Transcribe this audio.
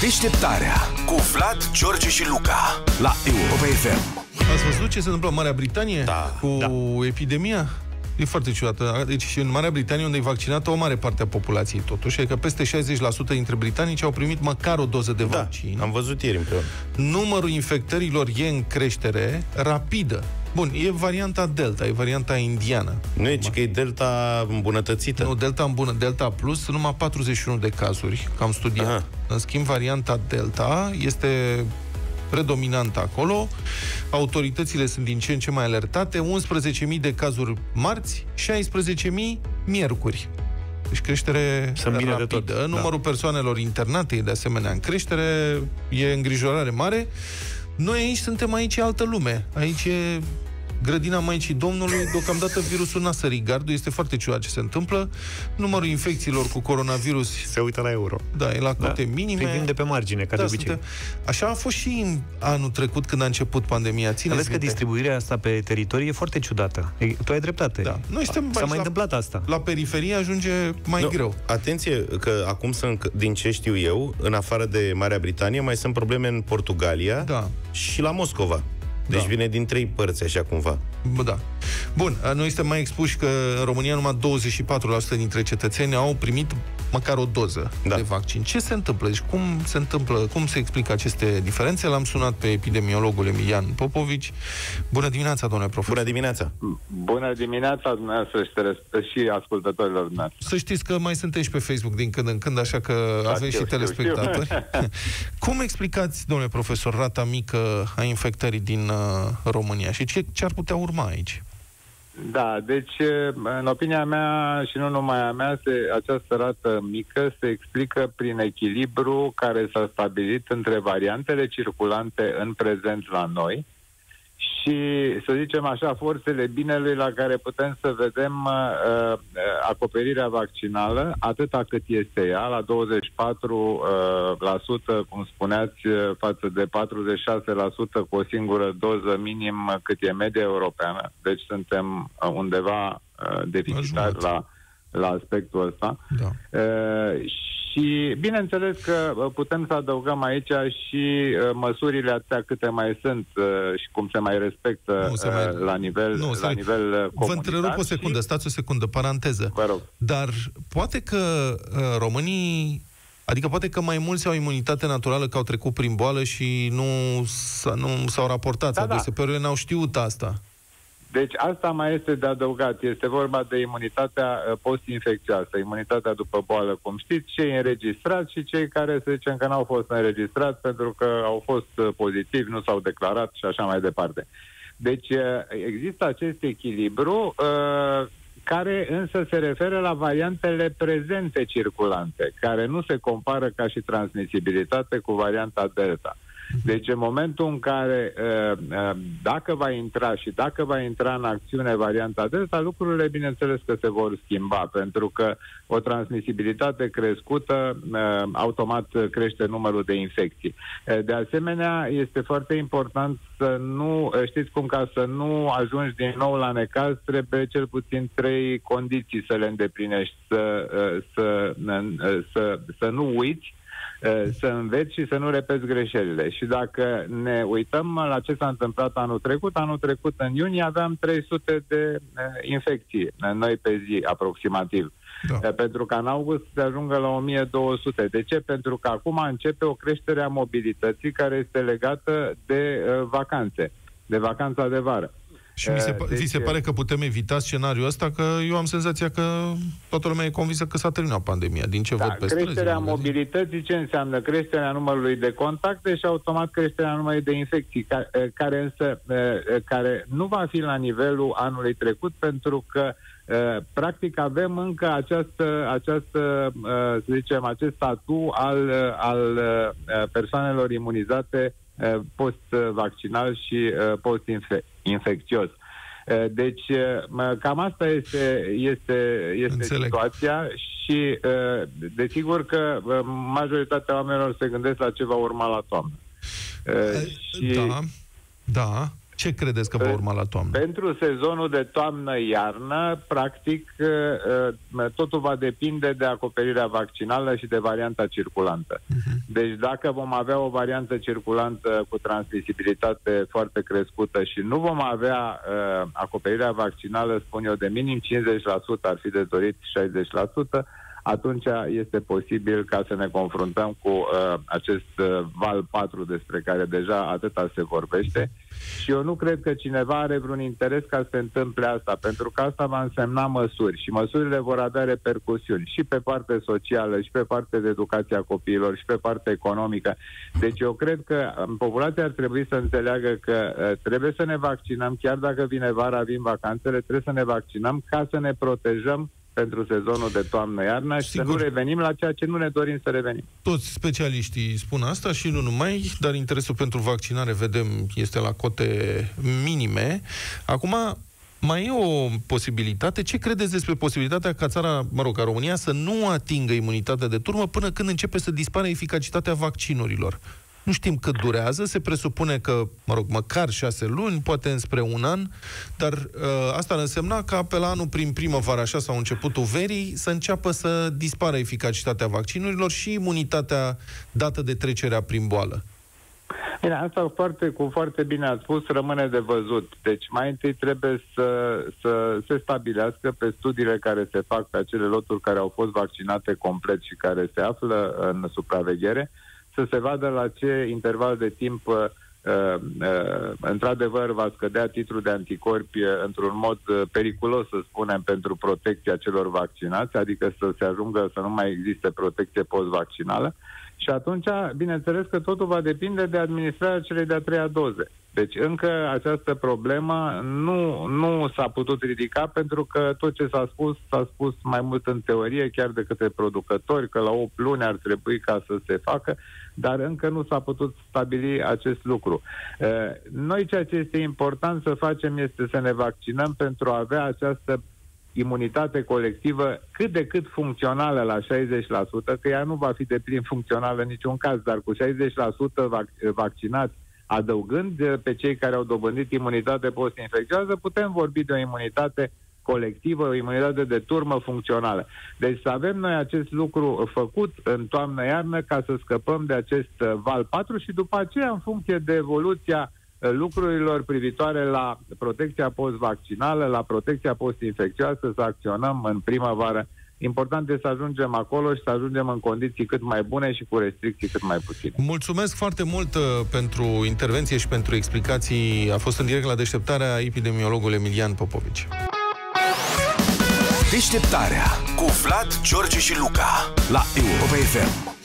Deșteptarea cu Vlad, George și Luca la Europa FM. Ați văzut ce se întâmplă în Marea Britanie cu epidemia? E foarte ciudată. Deci în Marea Britanie, unde e vaccinată o mare parte a populației, totuși, adică peste 60% dintre britanici au primit măcar o doză de vaccin. Am văzut ieri împreună. Numărul infectărilor e în creștere rapidă. Bun, e varianta Delta, e varianta indiană. Nu e, ci că e Delta îmbunătățită. Nu, Delta Plus, sunt numai 41 de cazuri, că am studiat. Aha. În schimb, varianta Delta este predominantă acolo. Autoritățile sunt din ce în ce mai alertate. 11.000 de cazuri marți, 16.000 miercuri. Deci creștere rapidă. Numărul persoanelor internate e de asemenea în creștere. E îngrijorare mare. Noi aici suntem altă lume. Aici e grădina Maicii Domnului. Deocamdată virusul n-a sărit gardul. Este foarte ciudat ce se întâmplă. Numărul infecțiilor cu coronavirus se uită la euro. Da, e la cote minime. Privim de pe margine, ca de obicei. Așa a fost și în anul trecut, când a început pandemia. Ales că distribuirea asta pe teritorie e foarte ciudată. Tu ai dreptate. Da. Noi s-a mai întâmplat asta. La periferie ajunge mai greu. Atenție, că acum sunt, din ce știu eu, în afară de Marea Britanie, mai sunt probleme în Portugalia și la Moscova. Deci vine din 3 părți, așa cumva. Da. Bun, noi suntem mai expuși că în România numai 24% dintre cetățeni au primit măcar o doză de vaccin. Ce se întâmplă? Deci cum se explică aceste diferențe? L-am sunat pe epidemiologul Emilian Popovici. Bună dimineața, domnule profesor. Bună dimineața. Bună dimineața, dumneavoastră și ascultătorilor dumneavoastră. Să știți că mai sunteți și pe Facebook din când în când, așa că aveți și telespectatori. Cum explicați, domnule profesor, rata mică a infectării din România și ce ar putea urma aici? Da, deci, în opinia mea și nu numai a mea, această rată mică se explică prin echilibru care s-a stabilit între variantele circulante în prezent la noi și, să zicem așa, forțele binelui la care putem să vedem acoperirea vaccinală, atâta cât este ea, la 24%, cum spuneați, față de 46% cu o singură doză minim cât e media europeană. Deci suntem undeva deficitari la aspectul ăsta. Da. Și bineînțeles că putem să adăugăm aici și măsurile atâtea câte mai sunt și cum se mai respectă la nivel comunitar. Vă întrerup o secundă, stați o secundă, paranteză. Vă rog. Dar poate că românii, adică poate că mai mulți au imunitate naturală, că au trecut prin boală și nu s-au raportat, sau deseperurile n-au știut asta. Deci asta mai este de adăugat. Este vorba de imunitatea post-infecțioasă, imunitatea după boală, cum știți, cei înregistrați și cei care, să zicem, că n-au fost înregistrați pentru că au fost pozitivi, nu s-au declarat și așa mai departe. Deci există acest echilibru care însă se referă la variantele prezente circulante, care nu se compară ca și transmisibilitate cu varianta Delta. Deci în momentul în care dacă va intra în acțiune varianta Delta, lucrurile bineînțeles că se vor schimba, pentru că o transmisibilitate crescută automat crește numărul de infecții. De asemenea, este foarte important să nu, știți cum, ca să nu ajungi din nou la necaz, trebuie cel puțin 3 condiții să le îndeplinești, să nu uiți, să înveți și să nu repeți greșelile. Și dacă ne uităm la ce s-a întâmplat anul trecut în iunie aveam 300 de infecții noi pe zi, aproximativ. Da. Pentru că în august se ajungă la 1200. De ce? Pentru că acum începe o creștere a mobilității care este legată de vacanțe, de vacanța de vară. Și vi se pare că putem evita scenariul ăsta? Că eu am senzația că toată lumea e convinsă că s-a terminat pandemia, din ce văd pe străzi. Creșterea mobilității, ce înseamnă? Creșterea numărului de contacte și automat creșterea numărului de infecții, care nu va fi la nivelul anului trecut, pentru că practic avem încă să zicem, acest statu al persoanele imunizate post-vaccinal și post-infecțios. Deci, cam asta este situația și desigur că majoritatea oamenilor se gândesc la ce va urma la toamnă. Da. Ce credeți că va urma la toamnă? Pentru sezonul de toamnă-iarnă, practic, totul va depinde de acoperirea vaccinală și de varianta circulantă. Deci dacă vom avea o variantă circulantă cu transmisibilitate foarte crescută și nu vom avea acoperirea vaccinală, spun eu, de minim 50%, ar fi de dorit 60%, atunci este posibil ca să ne confruntăm cu acest val 4 despre care deja atâta se vorbește. Și eu nu cred că cineva are vreun interes ca să se întâmple asta, pentru că asta va însemna măsuri și măsurile vor avea repercusiuni și pe partea socială, și pe partea de educație a copiilor, și pe partea economică. Deci eu cred că populația ar trebui să înțeleagă că trebuie să ne vaccinăm, chiar dacă vine vara, vin vacanțele, trebuie să ne vaccinăm ca să ne protejăm pentru sezonul de toamnă-iarnă și să nu revenim la ceea ce nu ne dorim să revenim. Toți specialiștii spun asta și nu numai, dar interesul pentru vaccinare, vedem, este la cote minime. Acum, mai e o posibilitate. Ce credeți despre posibilitatea ca țara, ca România, să nu atingă imunitatea de turmă până când începe să dispară eficacitatea vaccinurilor? Nu știm cât durează, se presupune că, măcar 6 luni, poate înspre un an, dar asta ar însemna ca pe la anul, prin primăvară, așa, sau începutul verii, să înceapă să dispară eficacitatea vaccinurilor și imunitatea dată de trecerea prin boală. Bine, asta foarte bine ați spus, rămâne de văzut. Deci mai întâi trebuie să se stabilească pe studiile care se fac pe acele loturi care au fost vaccinate complet și care se află în supraveghere, să se vadă la ce interval de timp într-adevăr va scădea titrul de anticorpi într-un mod periculos, să spunem, pentru protecția celor vaccinați, adică să se ajungă să nu mai existe protecție post-vaccinală. Și atunci, bineînțeles că totul va depinde de administrarea celei de-a 3-a doze. Deci încă această problemă nu s-a putut ridica, pentru că tot ce s-a spus mai mult în teorie, chiar de către producători, că la 8 luni ar trebui ca să se facă, dar încă nu s-a putut stabili acest lucru. Noi ceea ce este important să facem este să ne vaccinăm pentru a avea această imunitate colectivă cât de cât funcțională la 60%, că ea nu va fi deplin funcțională în niciun caz, dar cu 60% vaccinați, adăugând pe cei care au dobândit imunitate post-infecțioasă, putem vorbi de o imunitate colectivă, o imunitate de turmă funcțională. Deci să avem noi acest lucru făcut în toamnă-iarnă ca să scăpăm de acest val 4 și după aceea, în funcție de evoluția lucrurilor privitoare la protecția post-vaccinală, la protecția post-infecțioasă, să acționăm în primăvară. Important este să ajungem acolo și să ajungem în condiții cât mai bune și cu restricții cât mai puține. Mulțumesc foarte mult pentru intervenție și pentru explicații. A fost în direct la Deșteptarea epidemiologul Emilian Popovici. Deșteptarea cu Vlad, George și Luca la Europa FM.